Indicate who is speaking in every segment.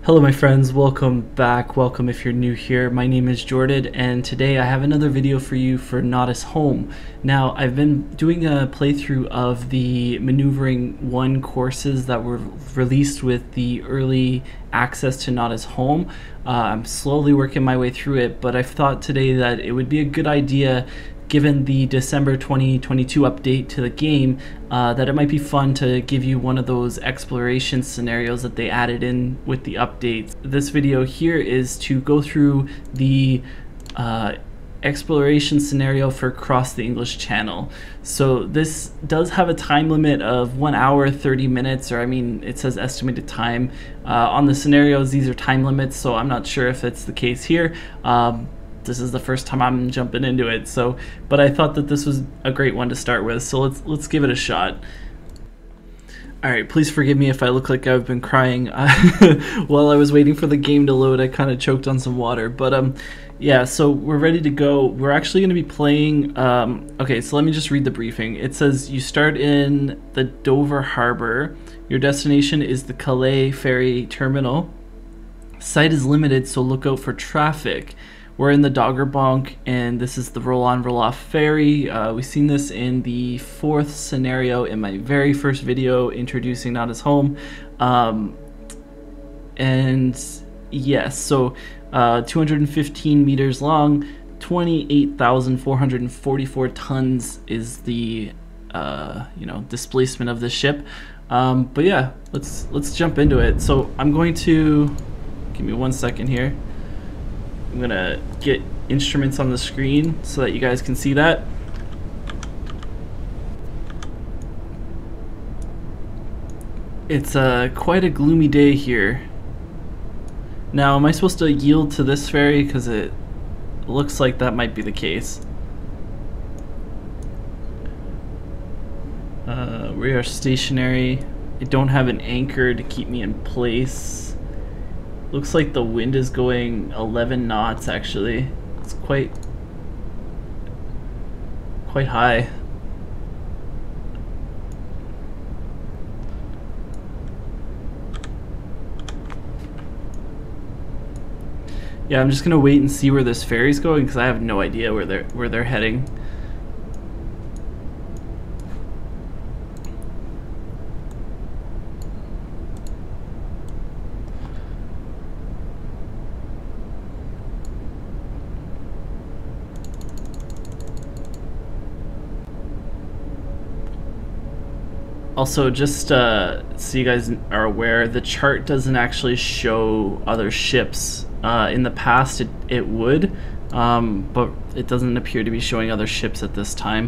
Speaker 1: Hello my friends, welcome back, welcome if you're new here. My name is Jordan and today I have another video for you for Nautis Home. Now I've been doing a playthrough of the Maneuvering 1 courses that were released with the early access to Nautis Home. I'm slowly working my way through it, but I thought today that it would be a good idea, given the December 2022 update to the game, that it might be fun to give you one of those exploration scenarios that they added in with the updates. This video here is to go through the exploration scenario for Cross the English Channel. So this does have a time limit of 1 hour 30 minutes, or I mean it says estimated time. On the scenarios these are time limits, so I'm not sure if it's the case here. This is the first time I'm jumping into it, but I thought that this was a great one to start with, so let's give it a shot. Alright, please forgive me if I look like I've been crying. While I was waiting for the game to load, I kind of choked on some water, but yeah, so we're ready to go. We're actually going to be playing, okay, so let me just read the briefing. It says you start in the Dover Harbour. Your destination is the Calais ferry terminal. Sight is limited, so look out for traffic. We're in the Doggerbanke, and this is the roll-on, roll-off ferry. We've seen this in the 4th scenario in my very first video introducing Nautis Home. And yes, so 215 meters long, 28,444 tons is the displacement of the ship. But yeah, let's jump into it. So I'm going to give me 1 second here. I'm gonna get instruments on the screen so that you guys can see that. It's quite a gloomy day here. Now, am I supposed to yield to this ferry? Because it looks like that might be the case. We are stationary. I don't have an anchor to keep me in place. Looks like the wind is going 11 knots actually. It's quite high. Yeah, I'm just gonna wait and see where this ferry's going because I have no idea where they're heading. Also, just so you guys are aware, the chart doesn't actually show other ships. In the past it would, but it doesn't appear to be showing other ships at this time.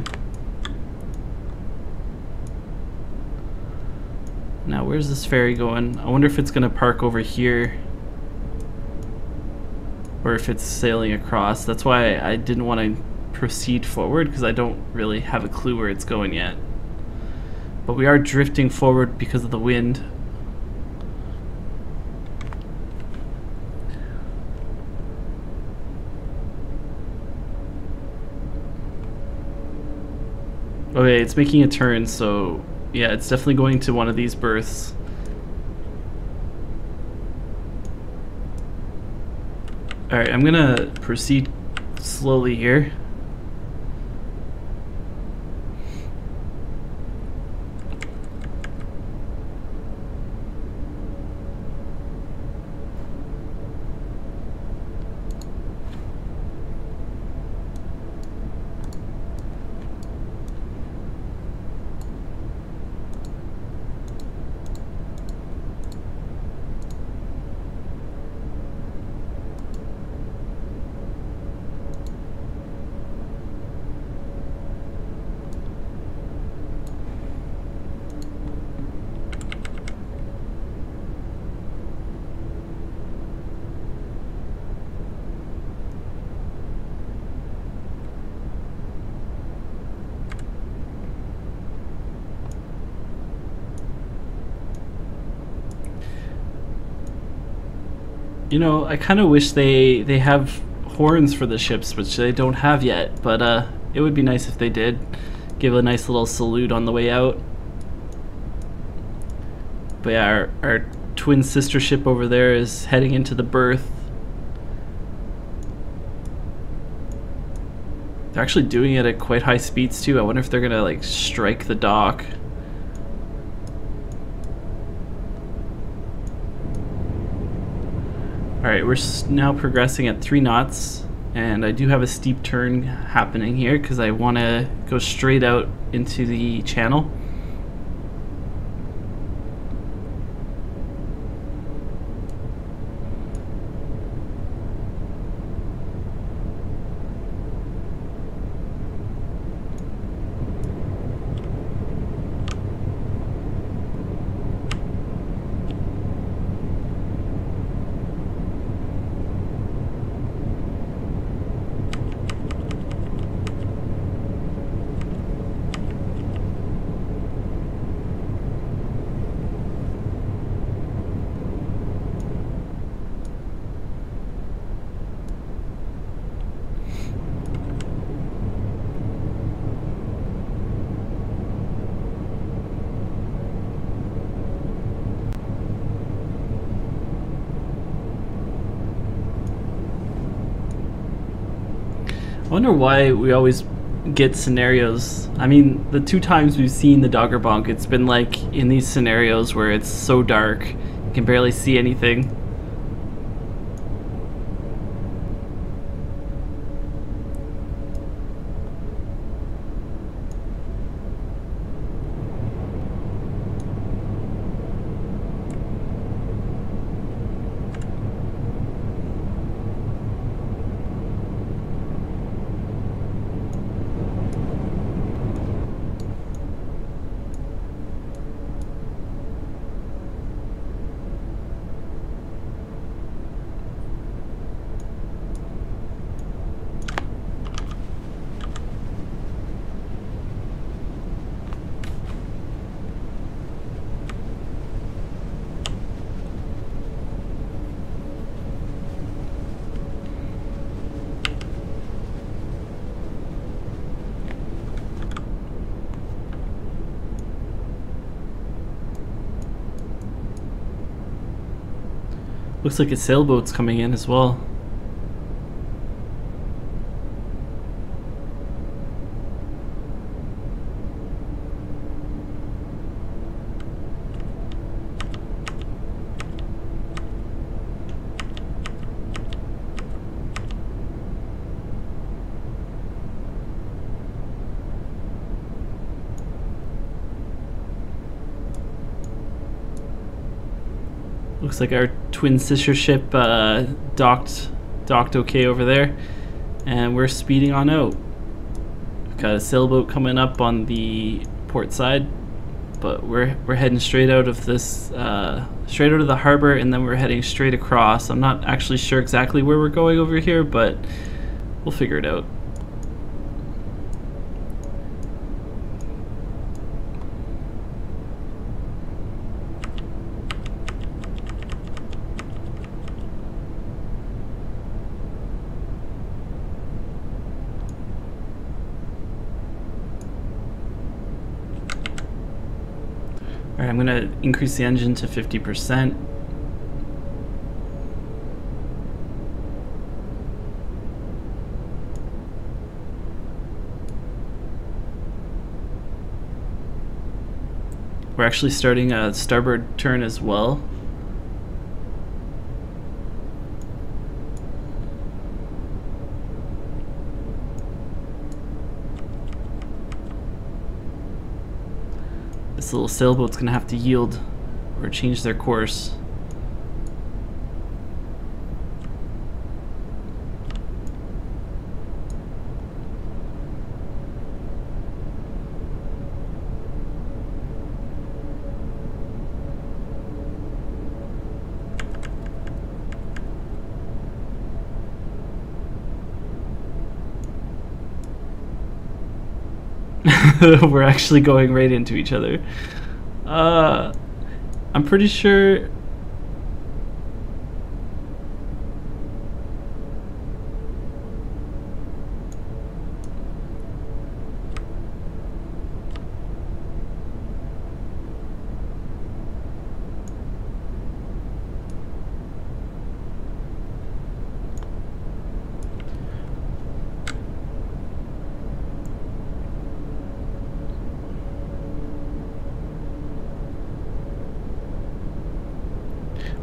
Speaker 1: Now, where's this ferry going? I wonder if it's gonna park over here or if it's sailing across. That's why I didn't want to proceed forward, because I don't really have a clue where it's going yet. But we are drifting forward because of the wind. Okay, it's making a turn, so yeah, it's definitely going to one of these berths. Alright, I'm gonna proceed slowly here. You know, I kind of wish they have horns for the ships, which they don't have yet, but it would be nice if they did. Give a nice little salute on the way out. But yeah, our twin sister ship over there is heading into the berth. They're actually doing it at quite high speeds too. I wonder if they're gonna like strike the dock. Alright, we're now progressing at 3 knots, and I do have a steep turn happening here because I want to go straight out into the channel. I wonder why we always get scenarios. I mean, the 2 times we've seen the Doggerbanke, it's been like in these scenarios where it's so dark, you can barely see anything. Looks like a sailboat's coming in as well. Looks like our twin sister ship docked okay over there, and we're speeding on out. We've got a sailboat coming up on the port side, but we're heading straight out of this straight out of the harbor, and then we're heading straight across. I'm not actually sure exactly where we're going over here, but we'll figure it out. Alright, I'm gonna increase the engine to 50%. We're actually starting a starboard turn as well. This little sailboat's gonna have to yield or change their course. We're actually going right into each other. I'm pretty sure.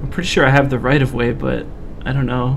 Speaker 1: I'm pretty sure I have the right of way, but I don't know.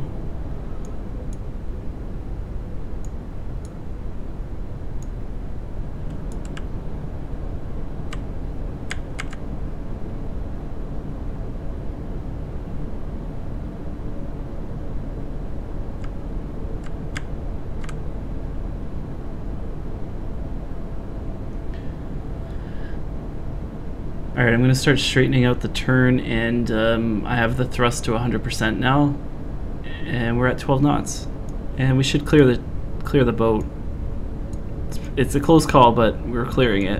Speaker 1: Alright, I'm going to start straightening out the turn, and I have the thrust to 100% now, and we're at 12 knots, and we should clear the boat. It's a close call, but we're clearing it.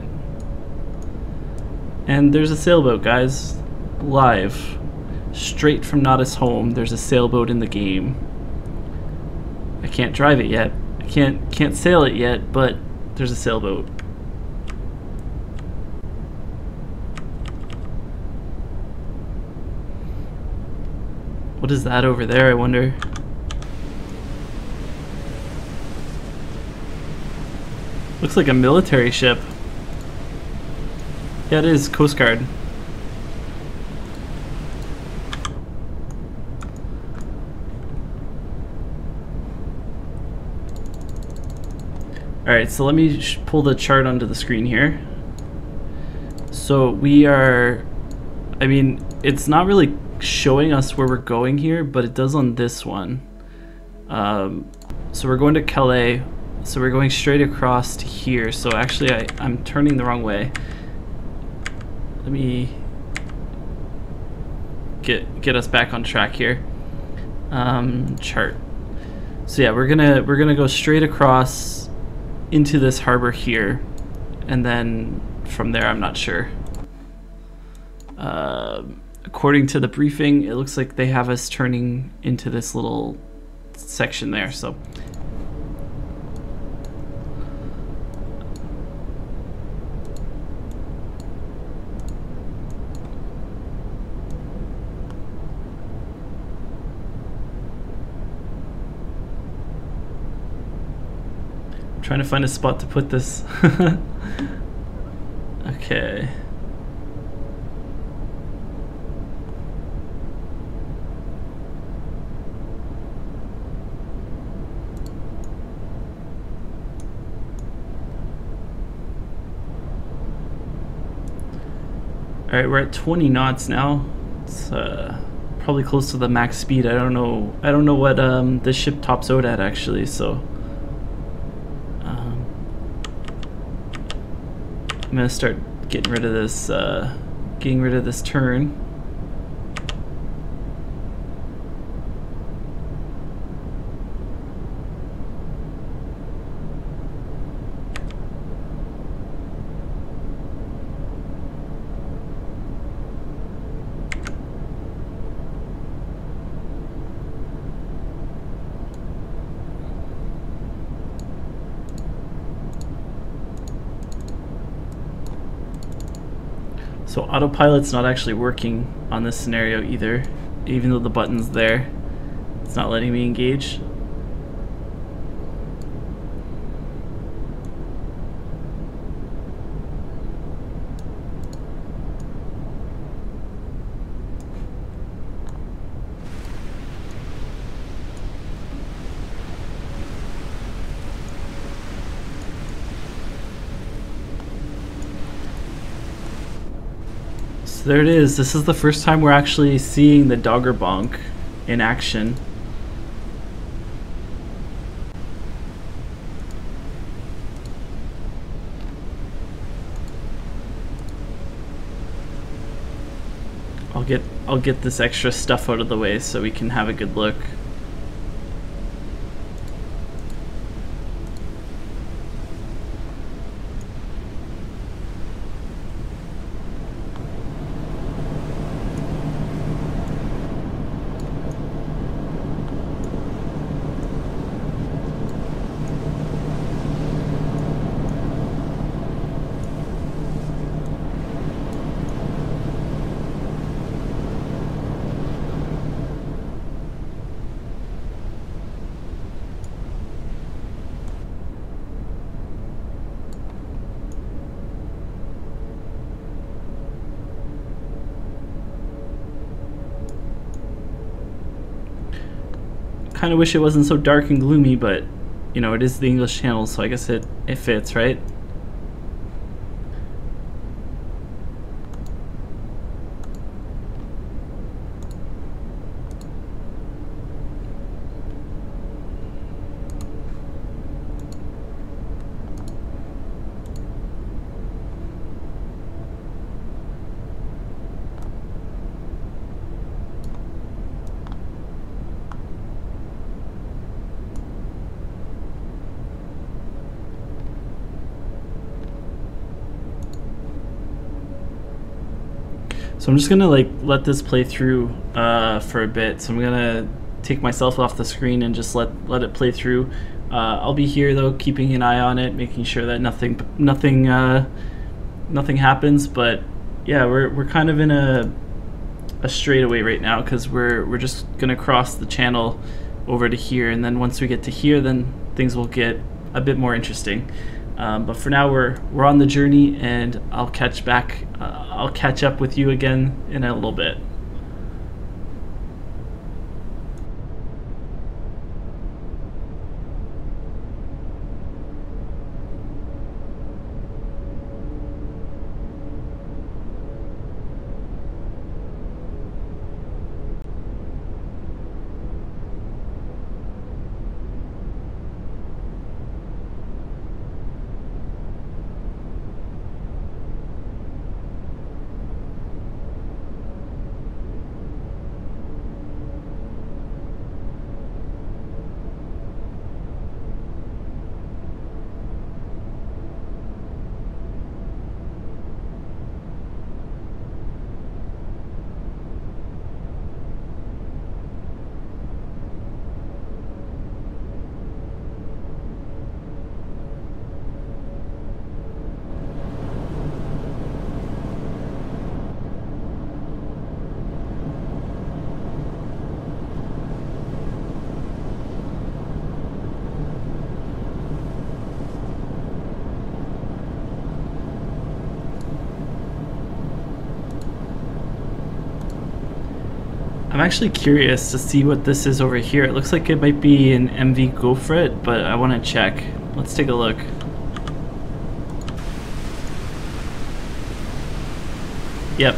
Speaker 1: And there's a sailboat, guys, live, straight from Nautis home. There's a sailboat in the game. I can't drive it yet. I can't sail it yet, but there's a sailboat. What is that over there, I wonder? Looks like a military ship. Yeah, it is. Coast Guard. Alright, so let me pull the chart onto the screen here. So we are... I mean, it's not really showing us where we're going here, but it does on this one. So we're going to Calais, so we're going straight across to here. So actually I'm turning the wrong way. Let me get us back on track here. Chart. So yeah, we're gonna go straight across into this harbor here, and then from there I'm not sure. According to the briefing, it looks like they have us turning into this little section there, so. I'm trying to find a spot to put this. Okay. Alright, we're at 20 knots now. It's probably close to the max speed. I don't know what the ship tops out at actually, so I'm gonna start getting rid of this turn. So autopilot's not actually working on this scenario either, even though the button's there. It's not letting me engage. There it is. This is the first time we're actually seeing the Doggerbanke in action. I'll get this extra stuff out of the way so we can have a good look. kind of wish it wasn't so dark and gloomy, but you know, it is the English Channel, so I guess it fits, right? So I'm just gonna like let this play through for a bit. So I'm gonna take myself off the screen and just let it play through. I'll be here though, keeping an eye on it, making sure that nothing happens. But yeah, we're kind of in a straightaway right now because we're just gonna cross the channel over to here, and then once we get to here, then things will get a bit more interesting. But for now, we're on the journey, and I'll catch up with you again in a little bit. I'm actually curious to see what this is over here. It looks like it might be an MV Gofret, but I want to check. Let's take a look. Yep.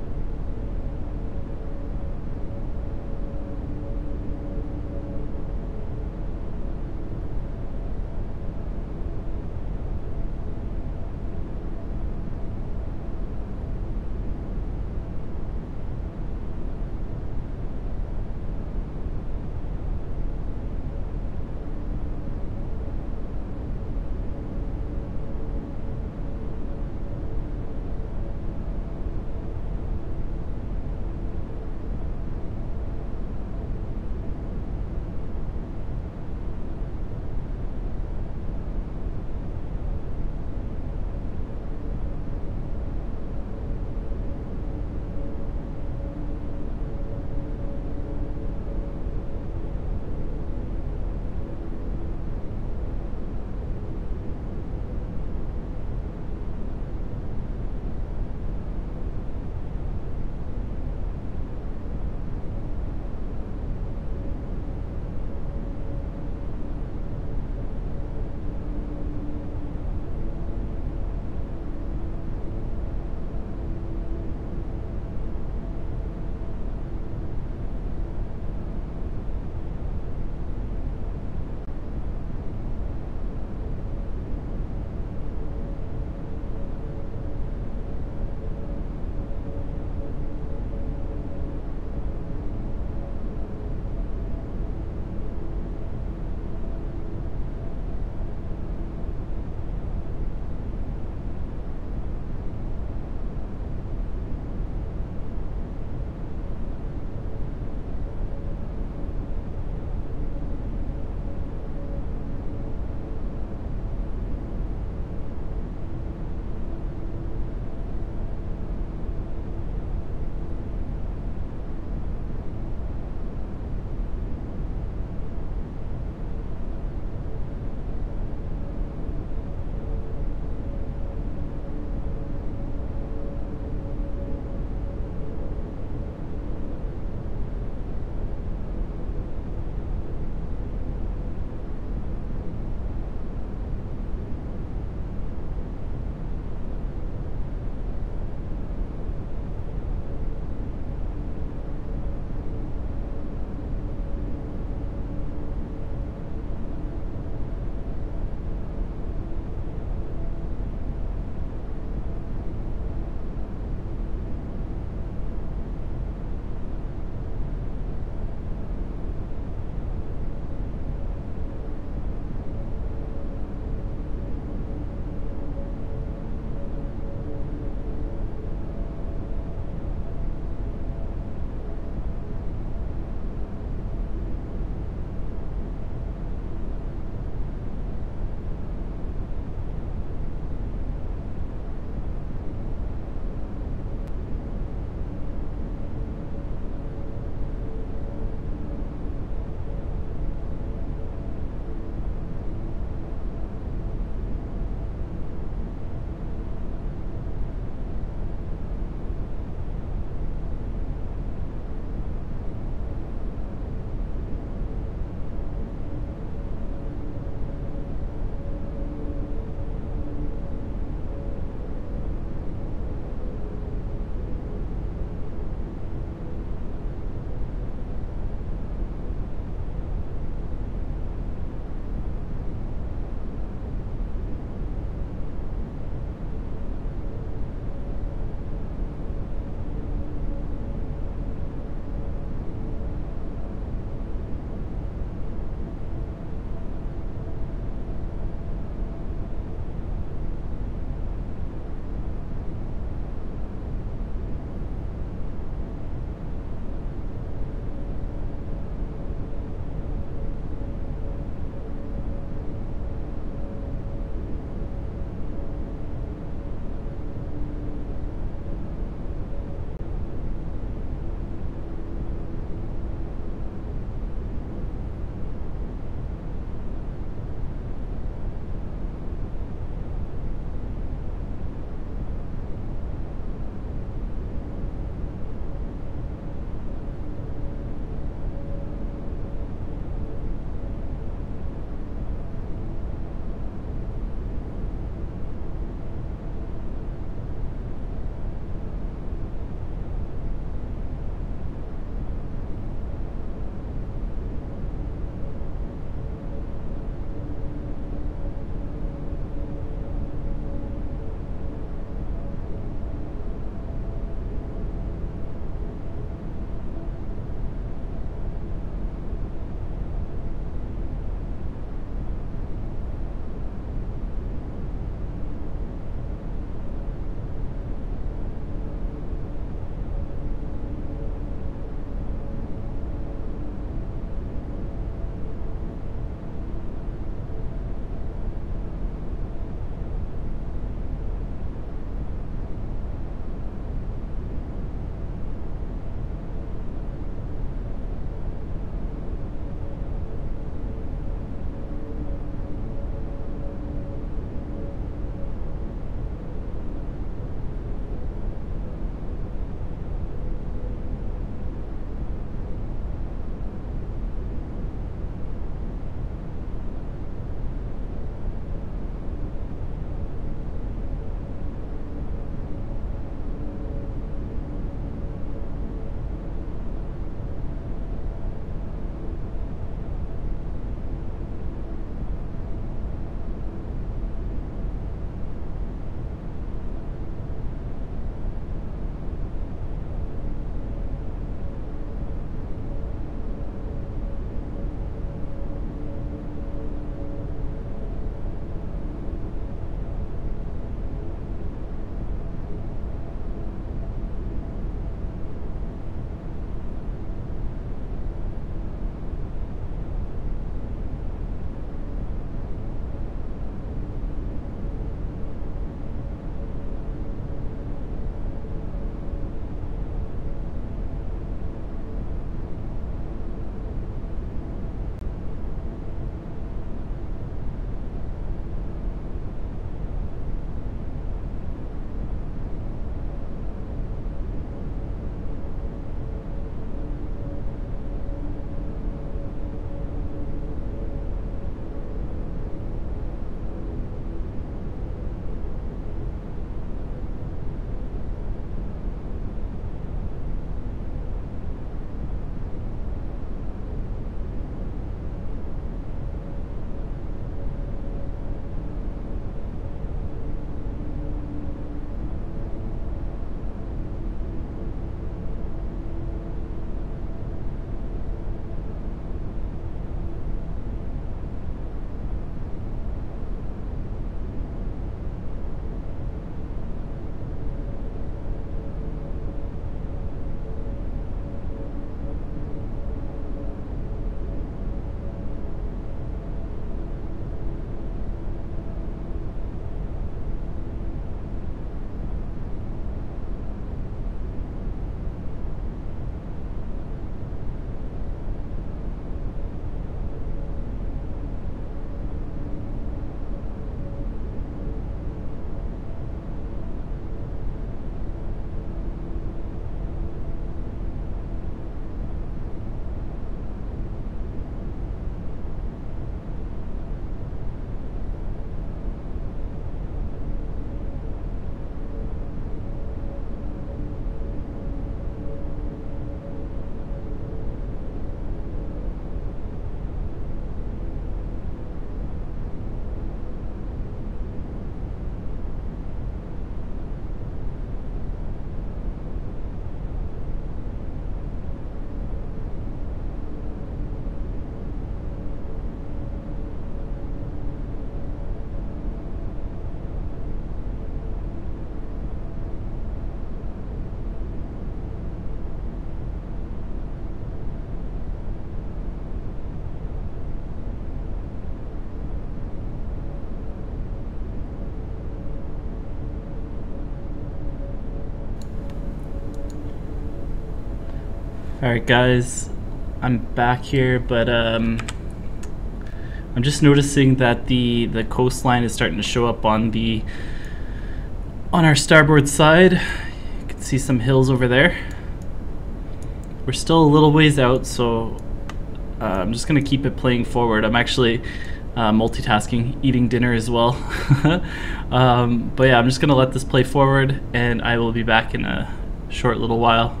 Speaker 1: Alright guys, I'm back here, but I'm just noticing that the coastline is starting to show up on our starboard side. You can see some hills over there. We're still a little ways out, so I'm just gonna keep it playing forward. I'm actually multitasking, eating dinner as well. But yeah, I'm just gonna let this play forward, and I will be back in a short little while.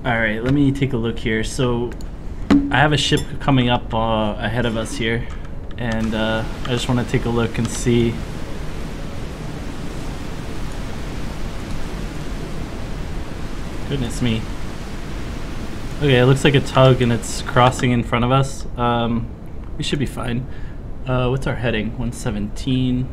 Speaker 1: Alright, let me take a look here. So I have a ship coming up ahead of us here, and I just want to take a look and see. Goodness me. Okay, it looks like a tug and it's crossing in front of us. We should be fine. What's our heading? 117.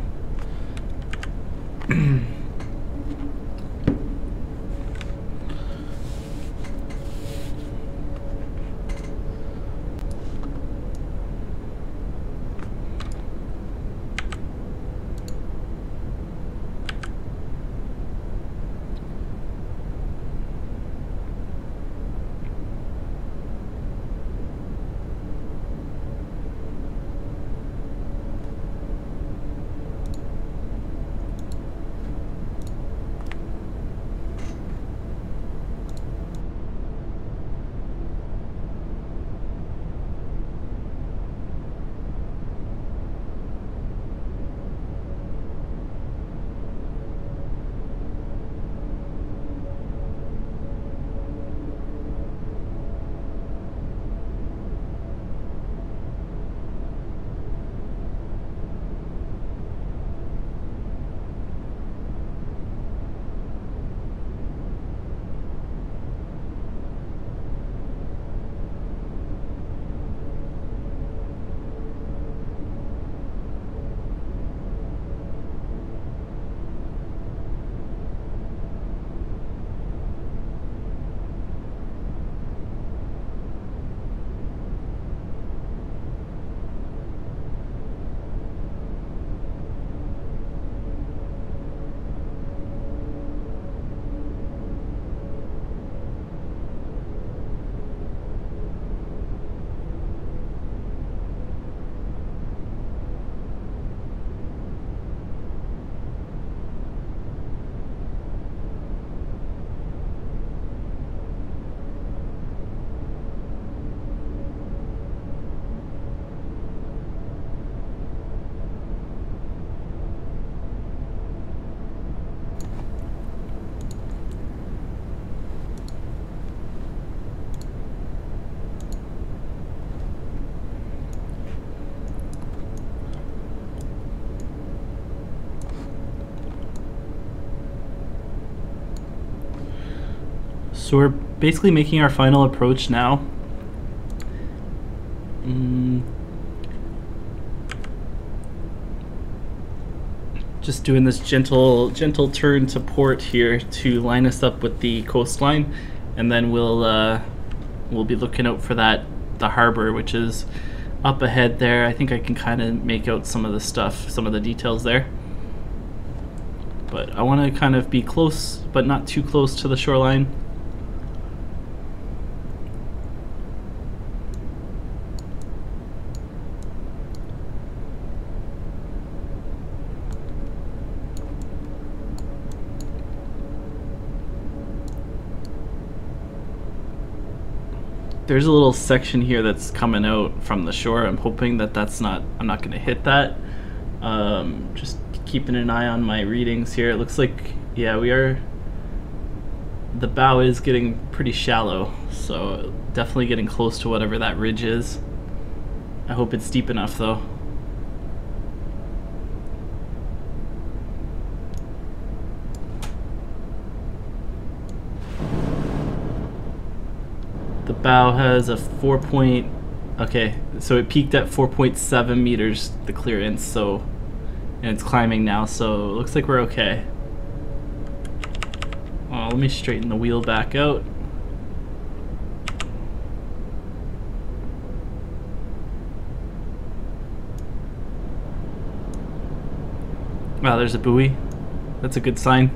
Speaker 1: So we're basically making our final approach now. Just doing this gentle turn to port here to line us up with the coastline, and then we'll be looking out for the harbor, which is up ahead there. I think I can kind of make out some of the stuff, some of the details there. But I want to kind of be close, but not too close to the shoreline. There's a little section here that's coming out from the shore. I'm hoping that I'm not going to hit that. Just keeping an eye on my readings here. It looks like, yeah, the bow is getting pretty shallow, so definitely getting close to whatever that ridge is. I hope it's deep enough though. The bow has a okay, so it peaked at 4.7 meters, the clearance, and it's climbing now, so it looks like we're okay. Well, let me straighten the wheel back out. Wow, there's a buoy. That's a good sign.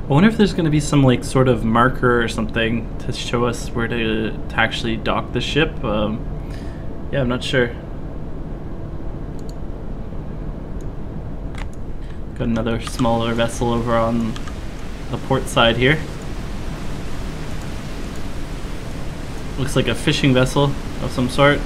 Speaker 1: I wonder if there's going to be some like sort of marker or something to show us where to actually dock the ship. Yeah, I'm not sure. Got another smaller vessel over on the port side here. Looks like a fishing vessel of some sort.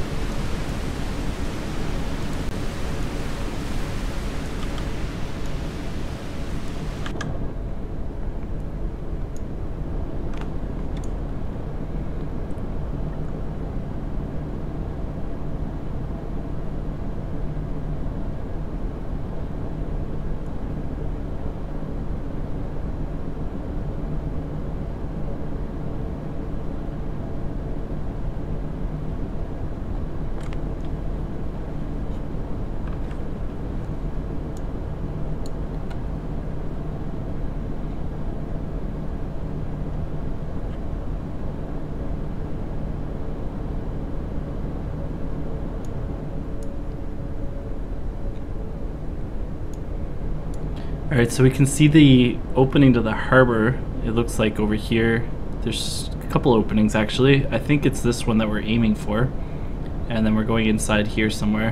Speaker 1: Alright, so we can see the opening to the harbor. It looks like over here. There's a couple openings actually. I think it's this one that we're aiming for. And then we're going inside here somewhere.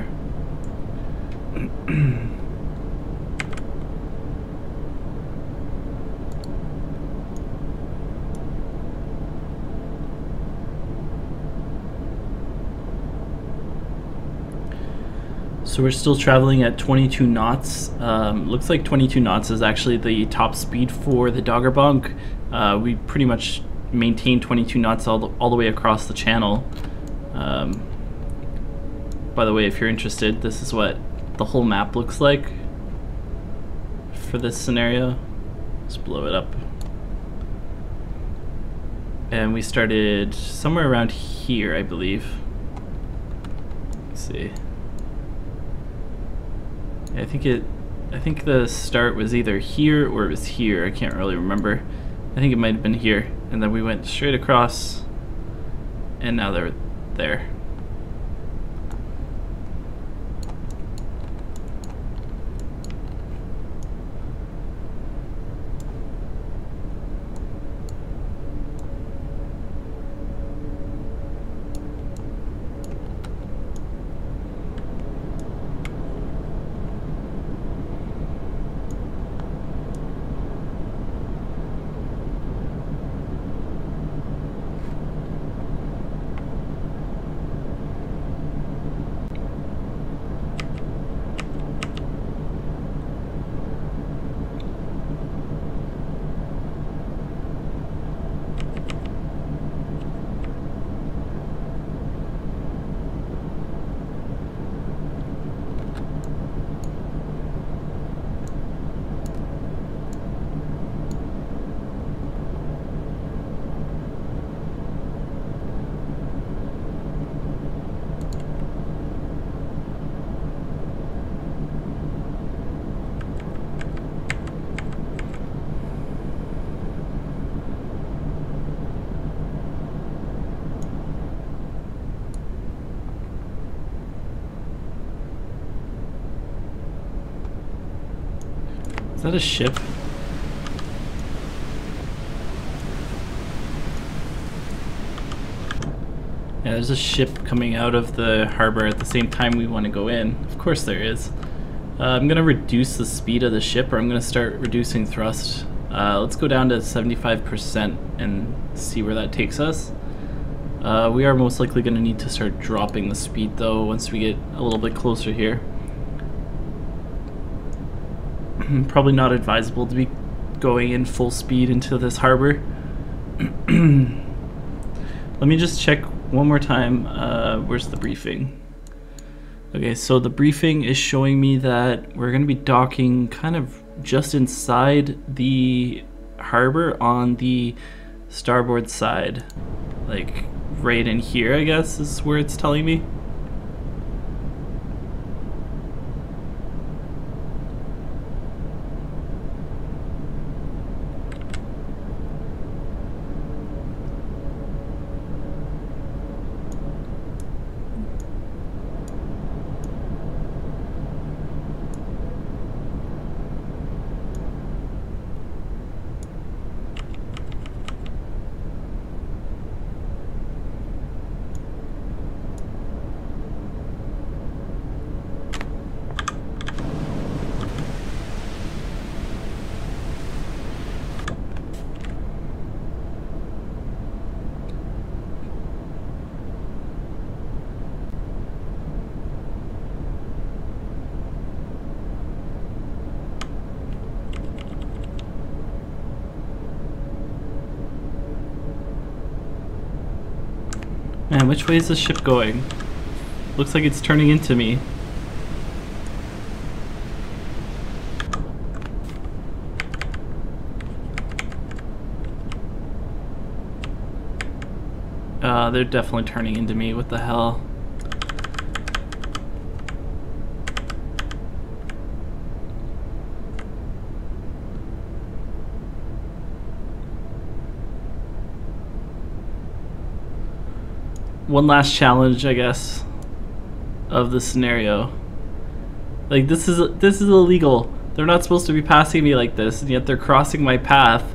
Speaker 1: So we're still traveling at 22 knots. Looks like 22 knots is actually the top speed for the Doggerbanke. We pretty much maintain 22 knots all the way across the channel. By the way, if you're interested, this is what the whole map looks like for this scenario. Let's blow it up. And we started somewhere around here, I believe. Let's see. I think the start was either here or it was here. I can't really remember. I think it might have been here. And then we went straight across, and now they're there. Is that a ship? Yeah, there's a ship coming out of the harbor at the same time we want to go in. Of course there is. I'm going to reduce the speed of the ship, or I'm going to start reducing thrust. Let's go down to 75% and see where that takes us. We are most likely going to need to start dropping the speed though once we get a little bit closer here. Probably not advisable to be going in full speed into this harbor. Let me just check one more time. Where's the briefing? Okay, so the briefing is showing me that we're going to be docking kind of just inside the harbor on the starboard side. Like right in here, I guess, is where it's telling me. Man, which way is the ship going? Looks like it's turning into me. They're definitely turning into me. What the hell? One last challenge, I guess, of the scenario. Like, this is illegal. They're not supposed to be passing me like this, and yet they're crossing my path.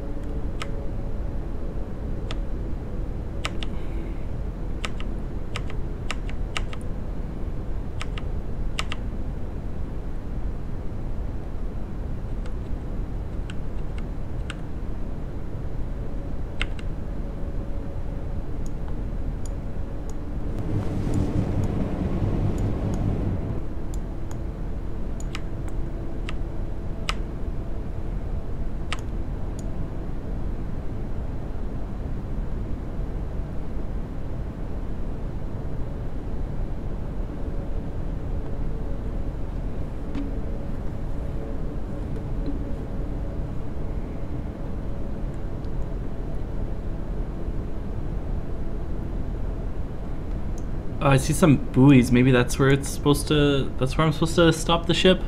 Speaker 1: Oh, I see some buoys. Maybe that's where it's supposed to. That's where I'm supposed to stop the ship.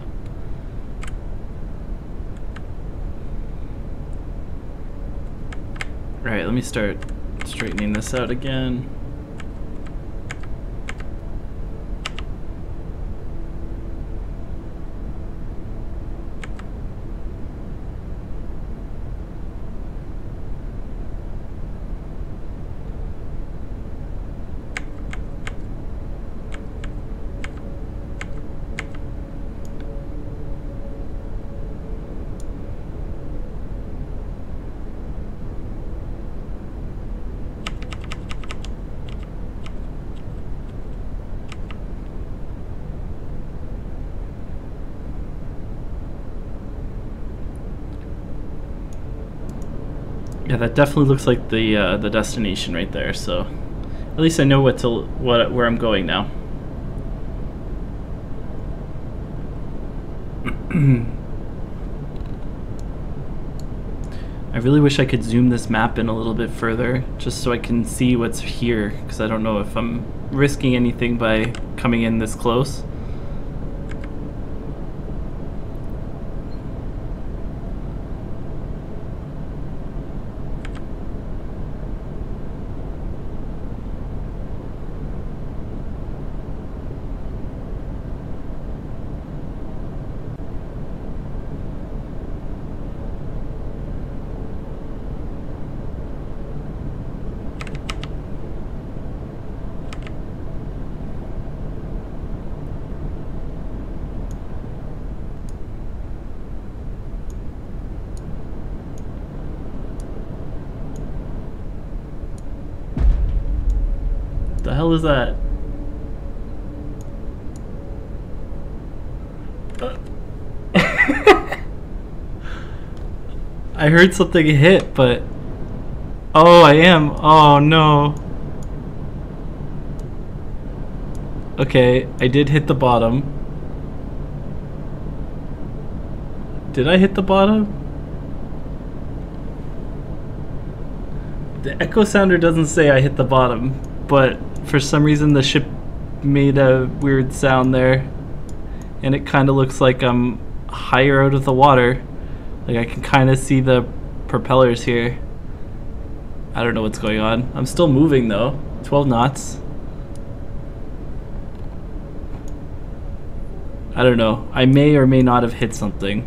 Speaker 1: Alright, let me start straightening this out again. Yeah, that definitely looks like the destination right there. So at least I know where I'm going now. I really wish I could zoom this map in a little bit further, just so I can see what's here, because I don't know if I'm risking anything by coming in this close. The hell is that? I heard something hit, but... Oh, I am. Oh, no. Okay, I did hit the bottom. Did I hit the bottom? The echo sounder doesn't say I hit the bottom, but for some reason the ship made a weird sound there, and it kind of looks like I'm higher out of the water. Like I can kind of see the propellers here. I don't know what's going on. I'm still moving though. 12 knots. I don't know. I may or may not have hit something.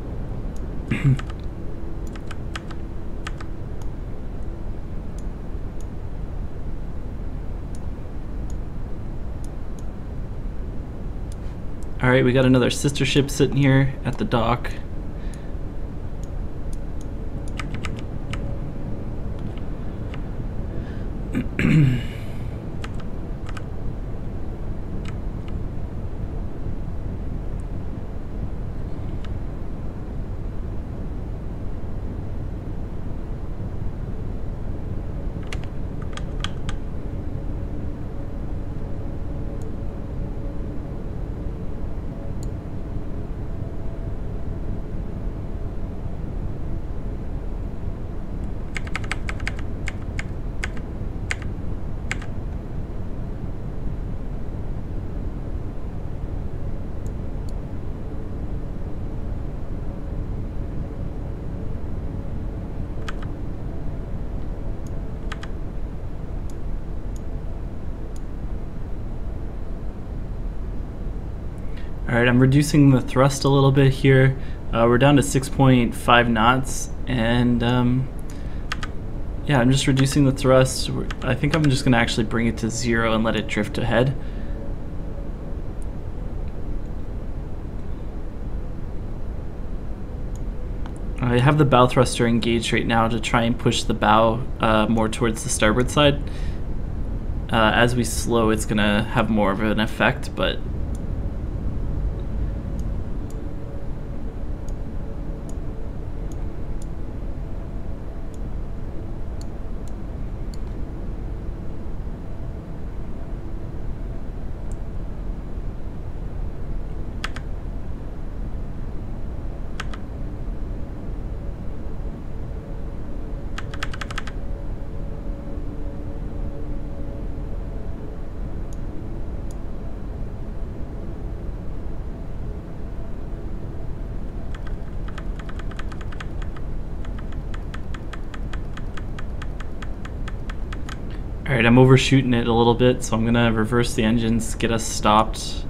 Speaker 1: Alright, we got another sister ship sitting here at the dock. Alright, I'm reducing the thrust a little bit here. We're down to 6.5 knots, and yeah, I'm just reducing the thrust. I think I'm just going to actually bring it to 0 and let it drift ahead. I have the bow thruster engaged right now to try and push the bow more towards the starboard side. As we slow, it's going to have more of an effect, but alright, I'm overshooting it a little bit, so I'm going to reverse the engines, get us stopped.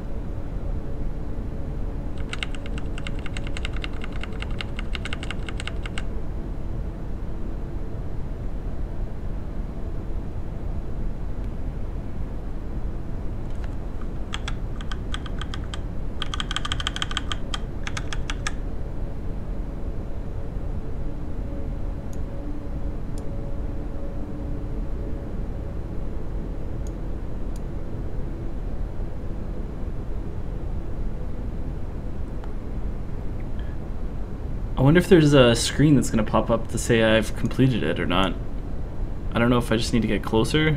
Speaker 1: I wonder if there's a screen that's going to pop up to say I've completed it or not. I don't know if I just need to get closer.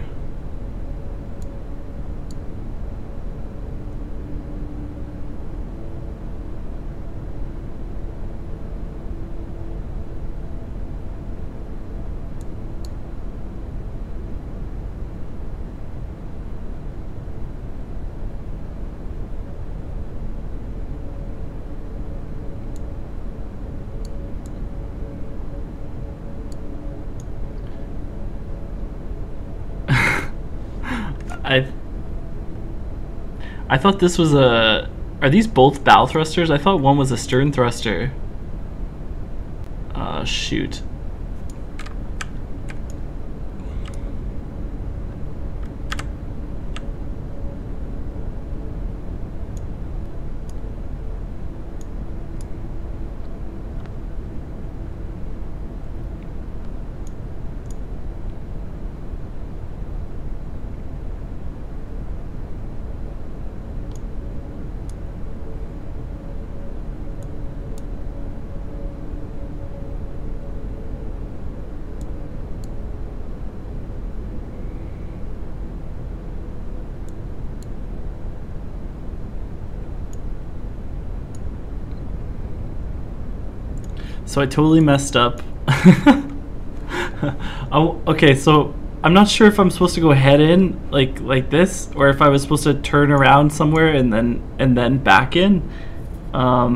Speaker 1: I thought this was a... Are these both bow thrusters? I thought one was a stern thruster. Shoot. So I totally messed up. Oh, okay, so I'm not sure if I'm supposed to go head in like this, or if I was supposed to turn around somewhere and then back in. Yeah,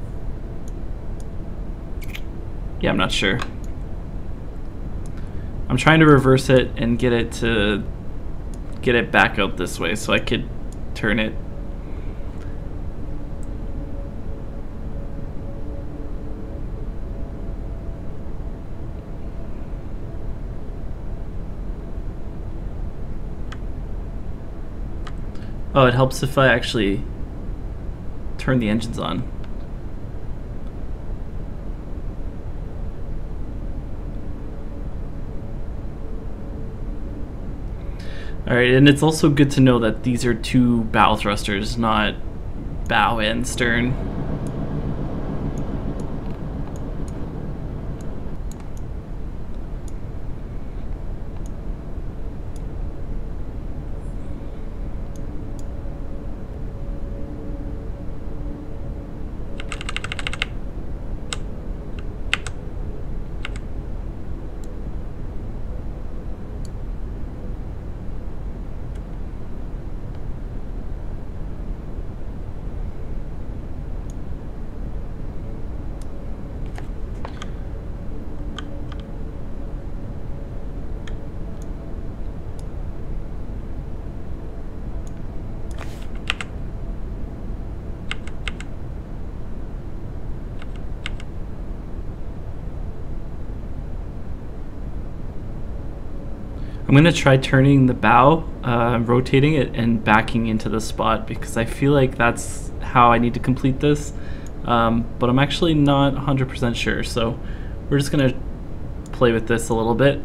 Speaker 1: I'm not sure. I'm trying to reverse it and get it back out this way so I could turn it. Oh, it helps if I actually turn the engines on. Alright, and it's also good to know that these are two bow thrusters, not bow and stern. I'm going to try turning the bow, rotating it, and backing into the spot, because I feel like that's how I need to complete this. But I'm actually not 100% sure, so we're just going to play with this a little bit.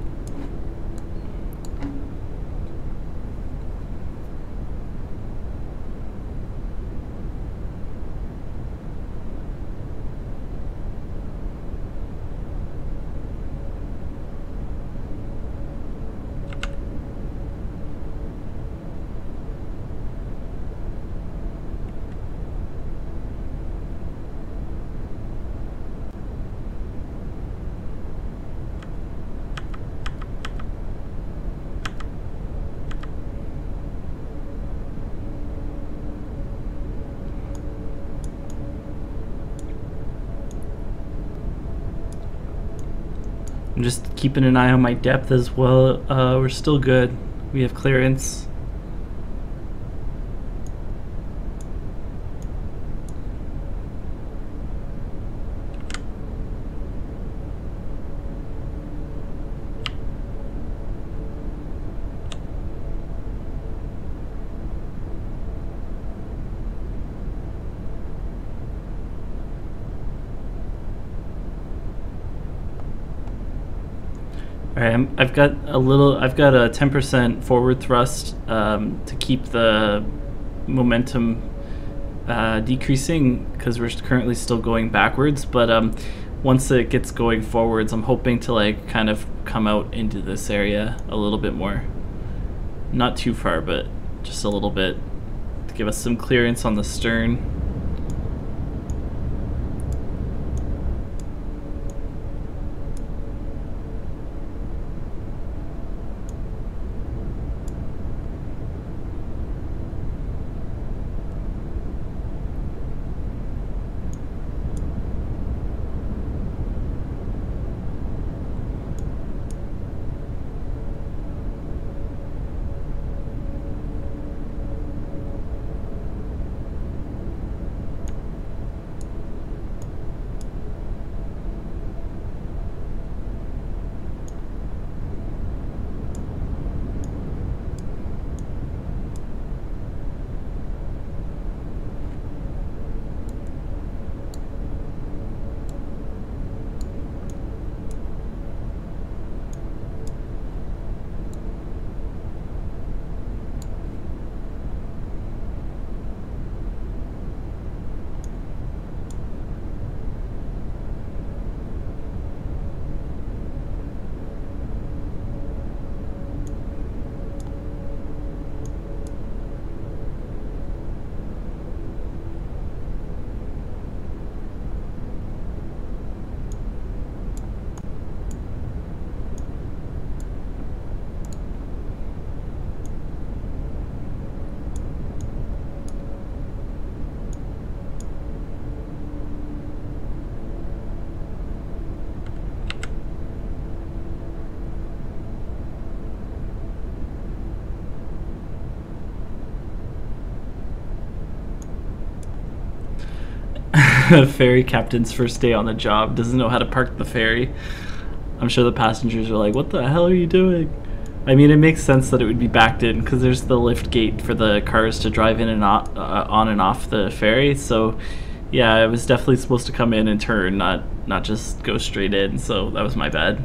Speaker 1: I'm just keeping an eye on my depth as well. We're still good. We have clearance. All right, I've got a 10% forward thrust to keep the momentum decreasing, because we're currently still going backwards. But once it gets going forwards, I'm hoping to like kind of come out into this area a little bit more. Not too far, but just a little bit to give us some clearance on the stern. Ferry captain's first day on the job doesn't know how to park the ferry. I'm sure the passengers are like, what the hell are you doing? I mean, it makes sense that it would be backed in because there's the lift gate for the cars to drive in and on and off the ferry. So yeah, it was definitely supposed to come in and turn, not just go straight in. So that was my bad.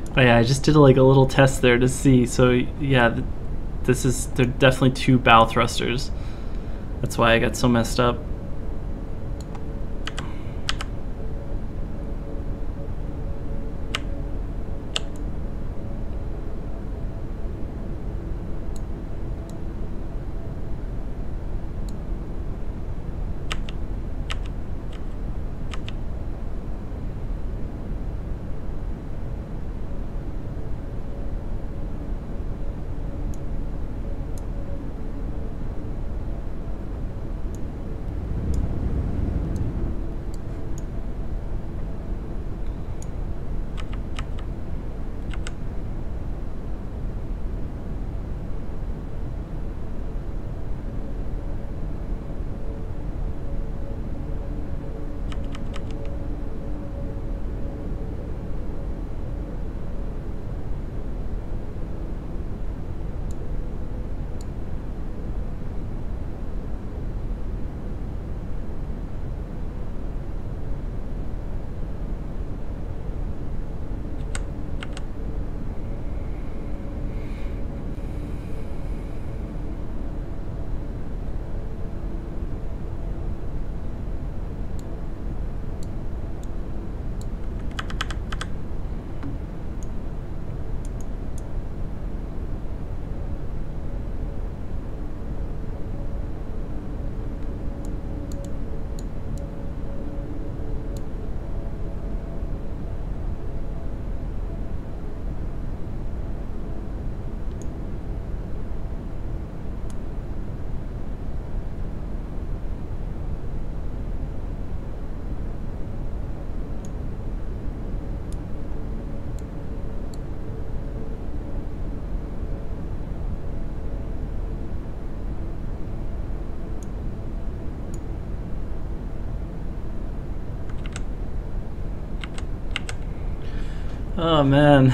Speaker 1: Oh yeah, I just did like a little test there to see. So yeah, they're definitely 2 bow thrusters. That's why I got so messed up. Oh man.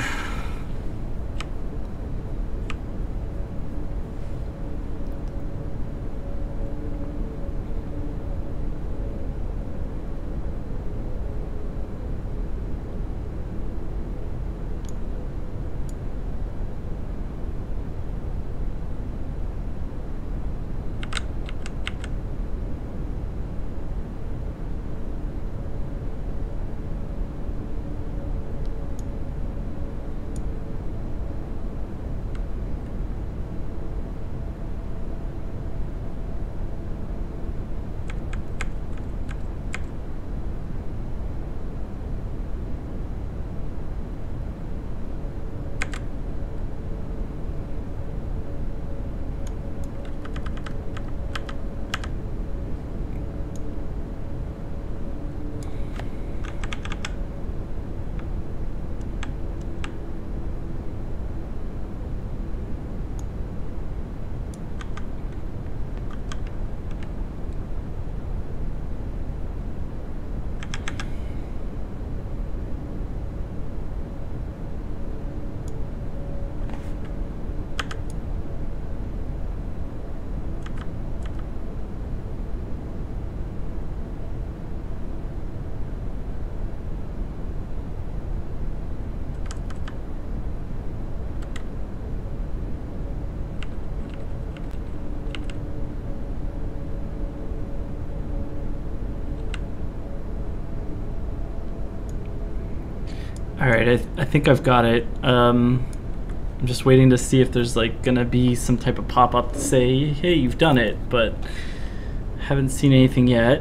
Speaker 1: Alright, I think I've got it. I'm just waiting to see if there's like gonna be some type of pop-up to say, hey, you've done it, but haven't seen anything yet.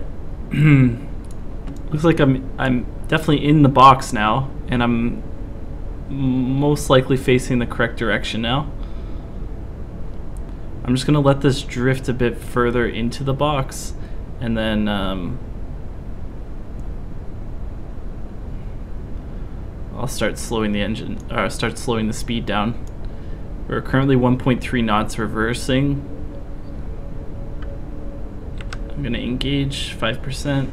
Speaker 1: Looks like I'm definitely in the box now, and I'm most likely facing the correct direction now. I'm just gonna let this drift a bit further into the box, and then I'll start slowing the engine, or start slowing the speed down. We're currently 1.3 knots reversing. I'm gonna engage 5%.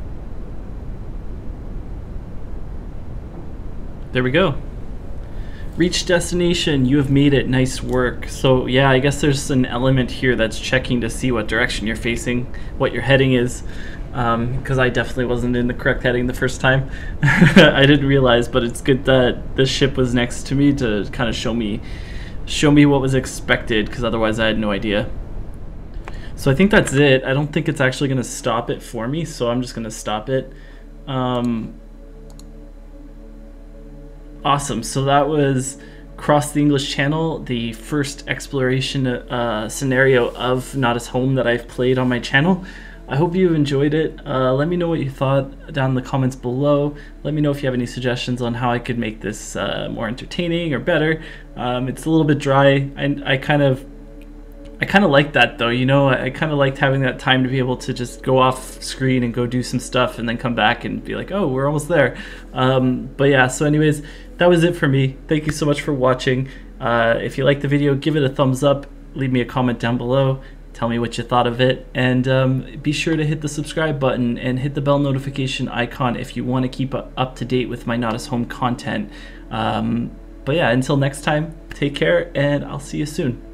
Speaker 1: There we go. Reach destination, you have made it, nice work. So yeah, I guess there's an element here that's checking to see what direction you're facing, what your heading is, because I definitely wasn't in the correct heading the first time. I didn't realize, but it's good that this ship was next to me to kind of show me what was expected, because otherwise I had no idea. So I think that's it. I don't think it's actually going to stop it for me, so I'm just going to stop it. Awesome, so that was Cross the English Channel, the first exploration scenario of Nautis Home that I've played on my channel. I hope you enjoyed it. Let me know what you thought down in the comments below. Let me know if you have any suggestions on how I could make this more entertaining or better. It's a little bit dry. I kind of liked that though, you know. I kind of liked having that time to be able to just go off screen and go do some stuff and then come back and be like, oh, we're almost there. But yeah, so anyways, that was it for me. Thank you so much for watching. If you liked the video, give it a thumbs up, leave me a comment down below, tell me what you thought of it, and be sure to hit the subscribe button and hit the bell notification icon if you want to keep up to date with my Nautis Home content. But yeah, until next time, take care, and I'll see you soon.